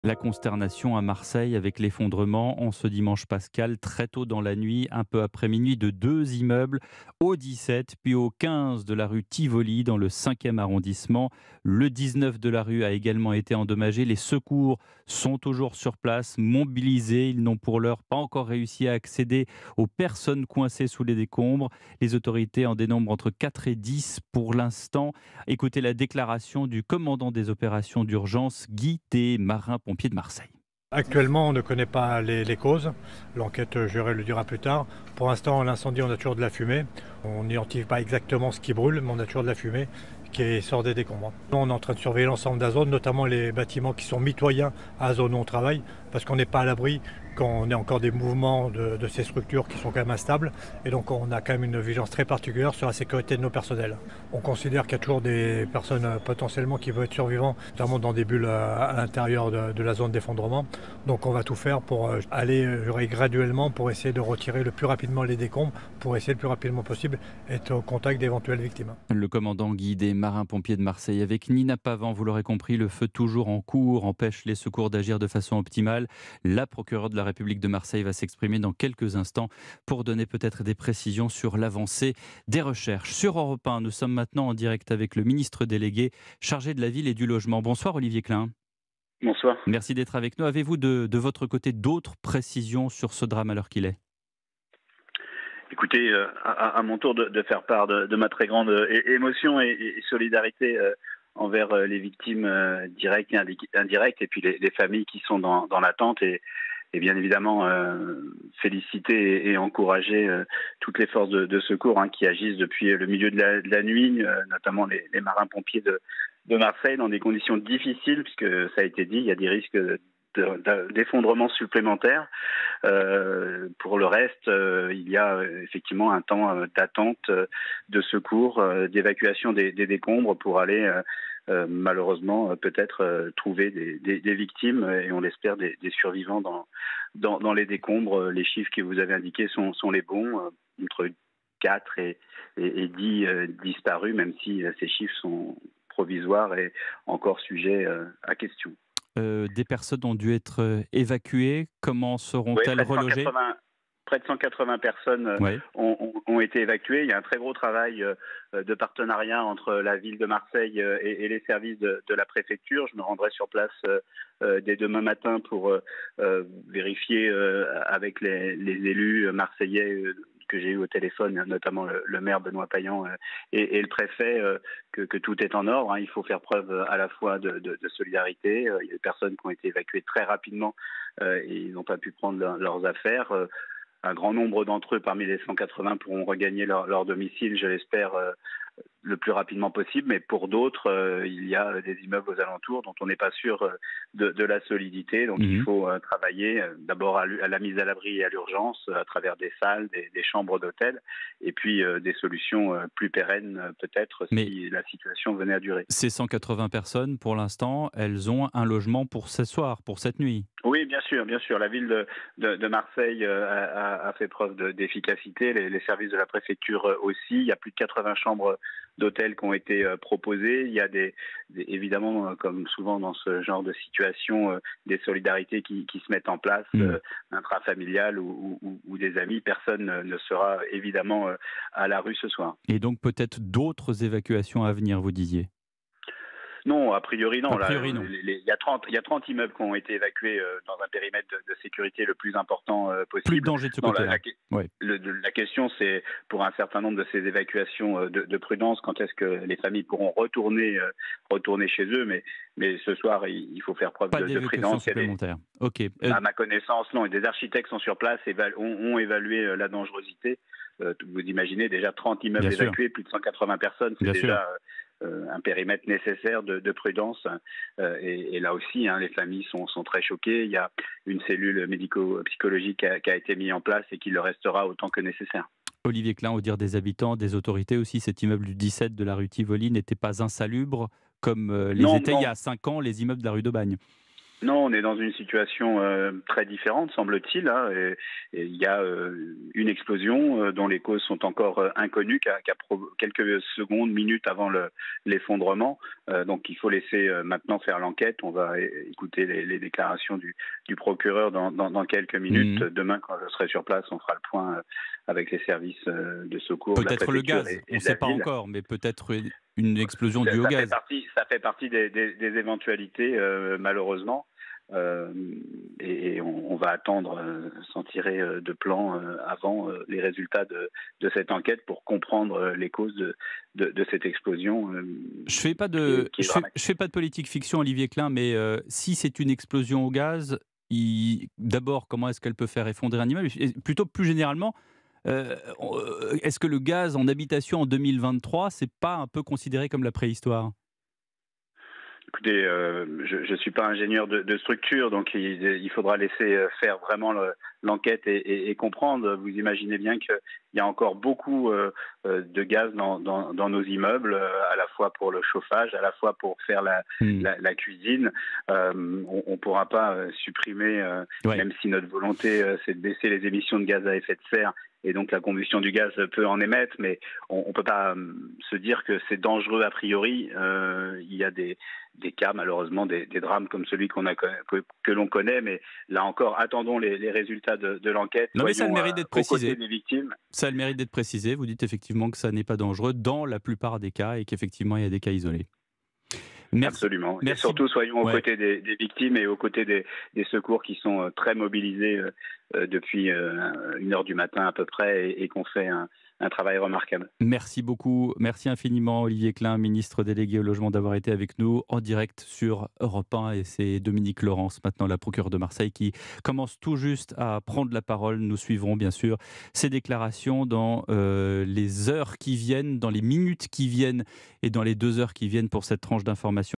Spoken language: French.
La consternation à Marseille avec l'effondrement en ce dimanche pascal, très tôt dans la nuit, un peu après minuit, de deux immeubles au 17 puis au 15 de la rue Tivoli dans le 5e arrondissement. Le 19 de la rue a également été endommagé. Les secours sont toujours sur place, mobilisés. Ils n'ont pour l'heure pas encore réussi à accéder aux personnes coincées sous les décombres. Les autorités en dénombrent entre 4 et 10 pour l'instant. Écoutez la déclaration du commandant des opérations d'urgence, Guy T, marin-pompier de Marseille. Actuellement, on ne connaît pas les causes. L'enquête, je le dira plus tard. Pour l'instant, l'incendie, on a toujours de la fumée. On n'identifie pas exactement ce qui brûle, mais on a toujours de la fumée qui sort des décombres. On est en train de surveiller l'ensemble de la zone, notamment les bâtiments qui sont mitoyens à la zone où on travaille, parce qu'on n'est pas à l'abri quand on ait encore des mouvements de ces structures qui sont quand même instables. Et donc, on a quand même une vigilance très particulière sur la sécurité de nos personnels. On considère qu'il y a toujours des personnes potentiellement qui peuvent être survivantes, notamment dans des bulles à l'intérieur de la zone d'effondrement. Donc on va tout faire pour aller graduellement pour essayer de retirer le plus rapidement les décombres, pour essayer le plus rapidement possible être au contact d'éventuelles victimes. Le commandant Guy des marins-pompiers de Marseille avec Nina Pavant, vous l'aurez compris, le feu toujours en cours empêche les secours d'agir de façon optimale. La procureure de la République de Marseille va s'exprimer dans quelques instants pour donner peut-être des précisions sur l'avancée des recherches. Sur Europe 1, nous sommes maintenant en direct avec le ministre délégué chargé de la ville et du logement. Bonsoir Olivier Klein. Bonsoir. Merci d'être avec nous. Avez-vous de votre côté d'autres précisions sur ce drame à l'heure qu'il est? Écoutez, à mon tour de faire part de ma très grande émotion et solidarité envers les victimes directes et indirectes, et puis les familles qui sont dans l'attente, et bien évidemment féliciter et encourager toutes les forces de secours qui agissent depuis le milieu de la nuit, notamment les marins-pompiers de Marseille, dans des conditions difficiles, puisque ça a été dit, il y a des risques d'effondrement supplémentaire. Pour le reste, il y a effectivement un temps d'attente, de secours, d'évacuation des décombres pour aller malheureusement peut-être trouver des victimes, et on l'espère des survivants dans les décombres. Les chiffres que vous avez indiqués sont les bons, entre 4 et 10 disparus, même si ces chiffres sont provisoires et encore sujets à question. Des personnes ont dû être évacuées. Comment Oui, seront-elles relogées? près de 180 personnes Oui. ont été évacuées. Il y a un très gros travail de partenariat entre la ville de Marseille et les services de la préfecture. Je me rendrai sur place dès demain matin pour vérifier avec les élus marseillais que j'ai eu au téléphone, notamment le maire Benoît Payan et le préfet, que tout est en ordre. Il faut faire preuve à la fois de solidarité. Il y a des personnes qui ont été évacuées très rapidement et ils n'ont pas pu prendre leurs affaires. Un grand nombre d'entre eux, parmi les 180, pourront regagner leur domicile, je l'espère, le plus rapidement possible. Mais pour d'autres, il y a des immeubles aux alentours dont on n'est pas sûr de la solidité. Donc il Mhm. faut travailler d'abord à la mise à l'abri et à l'urgence à travers des salles, des chambres d'hôtel, et puis des solutions plus pérennes peut-être Mais si la situation venait à durer. ces 180 personnes, pour l'instant, elles ont un logement pour ce soir, pour cette nuit. Oui, bien sûr, bien sûr. La ville de Marseille a fait preuve d'efficacité, les services de la préfecture aussi. Il y a plus de 80 chambres d'hôtel qui ont été proposées. Il y a évidemment, comme souvent dans ce genre de situation, des solidarités qui se mettent en place, Mhm. intrafamiliales ou des amis. Personne ne sera évidemment à la rue ce soir. Et donc peut-être d'autres évacuations à venir, vous disiez? Non, a priori non. A Là, priori, non. il y a 30 immeubles qui ont été évacués dans un périmètre de sécurité le plus important Plus de possible. danger de ce Non, côté-là. Oui. la question, c'est pour un certain nombre de ces évacuations de prudence, quand est-ce que les familles pourront retourner chez eux. Mais ce soir, il faut faire preuve Pas de d'évacuation prudence. supplémentaire. Ok. À ma connaissance, non. Et des architectes sont sur place et ont évalué la dangerosité. Vous imaginez déjà 30 Bien immeubles sûr. évacués, plus de 180 personnes, c'est Bien sûr. déjà un périmètre nécessaire de prudence. Et là aussi, les familles sont très choquées. Il y a une cellule médico-psychologique qui a été mise en place et qui le restera autant que nécessaire. Olivier Klein, au dire des habitants, des autorités aussi, cet immeuble du 17 de la rue Tivoli n'était pas insalubre comme les Non, étaient il y non. a 5 ans les immeubles de la rue d'Aubagne. Non, on est dans une situation très différente, semble-t-il, hein, et il y a une explosion dont les causes sont encore inconnues, quelques secondes, minutes avant l'effondrement. Donc il faut laisser maintenant faire l'enquête. On va écouter les déclarations du procureur dans quelques minutes. Mhm. Demain, quand je serai sur place, on fera le point avec les services de secours de la Peut-être le préfecture gaz, on et ne de sait la pas ville. encore, mais peut-être une explosion due au gaz. Ça fait partie des éventualités, malheureusement. Euh, et on va attendre, sans tirer de plan avant les résultats de cette enquête pour comprendre les causes de cette explosion qui est Je dramatique. fais pas de politique fiction, Olivier Klein, mais si c'est une explosion au gaz, d'abord, comment est-ce qu'elle peut faire effondrer un immeuble? Et plutôt plus généralement, est-ce que le gaz en habitation en 2023, c'est pas un peu considéré comme la préhistoire? Écoutez, je ne suis pas ingénieur de structure, donc il faudra laisser faire vraiment l'enquête et comprendre. Vous imaginez bien qu'il y a encore beaucoup de gaz dans nos immeubles, à la fois pour le chauffage, à la fois pour faire Hmm. la cuisine. On ne pourra pas supprimer, Ouais. même si notre volonté c'est de baisser les émissions de gaz à effet de serre. Et donc la combustion du gaz peut en émettre, mais on ne peut pas se dire que c'est dangereux a priori. Il y a des cas, malheureusement, des drames comme celui que l'on connaît. Mais là encore, attendons les résultats de l'enquête. Non, mais ça a le Soyons mérite d'être aux côtés précisé. des victimes. Ça a le mérite d'être précisé. Vous dites effectivement que ça n'est pas dangereux dans la plupart des cas et qu'effectivement il y a des cas isolés. Merci. Absolument. Et Merci. surtout, soyons aux Ouais. côtés des victimes et aux côtés des secours qui sont très mobilisés depuis 1 heure du matin à peu près et qu'on fait un travail remarquable. Merci beaucoup. Merci infiniment, Olivier Klein, ministre délégué au logement, d'avoir été avec nous en direct sur Europe 1. Et c'est Dominique Laurence, maintenant la procureure de Marseille, qui commence tout juste à prendre la parole. Nous suivrons bien sûr ces déclarations dans les heures qui viennent, dans les minutes qui viennent et dans les 2 heures qui viennent pour cette tranche d'information.